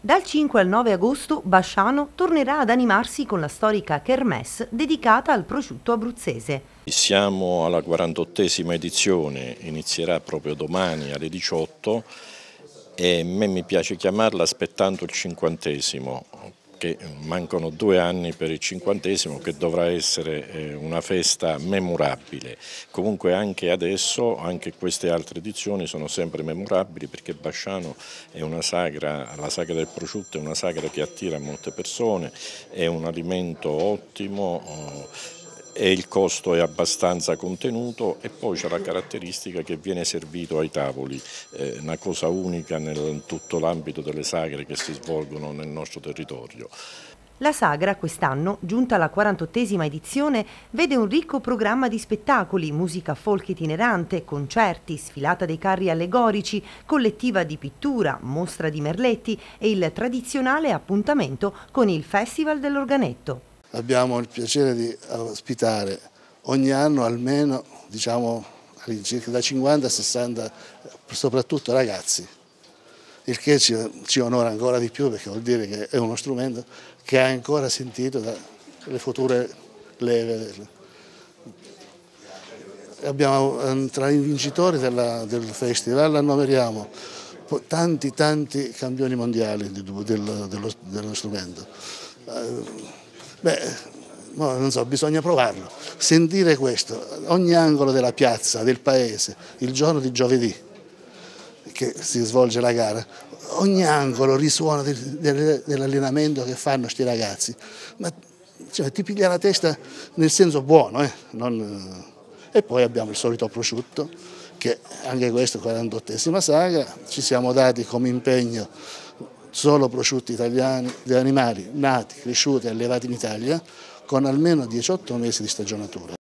Dal 5 al 9 agosto Basciano tornerà ad animarsi con la storica kermesse dedicata al prosciutto abruzzese. Siamo alla 48esima edizione, inizierà proprio domani alle 18 e a me mi piace chiamarla aspettando il 50esimo, che mancano 2 anni per il 50esimo, che dovrà essere una festa memorabile. Comunque anche adesso, anche queste altre edizioni sono sempre memorabili, perché Basciano è una sagra, la sagra del prosciutto è una sagra che attira molte persone, è un alimento ottimo, e il costo è abbastanza contenuto, e poi c'è la caratteristica che viene servito ai tavoli, una cosa unica in tutto l'ambito delle sagre che si svolgono nel nostro territorio. La sagra quest'anno, giunta alla 48esima edizione, vede un ricco programma di spettacoli, musica folk itinerante, concerti, sfilata dei carri allegorici, collettiva di pittura, mostra di merletti e il tradizionale appuntamento con il Festival dell'Organetto. Abbiamo il piacere di ospitare ogni anno almeno, diciamo, all'incirca da 50 a 60, soprattutto ragazzi, il che ci onora ancora di più, perché vuol dire che è uno strumento che è ancora sentito dalle future leve. Abbiamo tra i vincitori del festival annoveriamo tanti campioni mondiali dello strumento. Non so, bisogna provarlo, sentire questo, ogni angolo della piazza, del paese, il giorno di giovedì che si svolge la gara, ogni angolo risuona dell'allenamento che fanno sti ragazzi, ma cioè, ti piglia la testa nel senso buono, E poi abbiamo il solito prosciutto, che anche questo 48esima sagra, ci siamo dati come impegno solo prosciutti italiani, di animali nati, cresciuti e allevati in Italia, con almeno 18 mesi di stagionatura.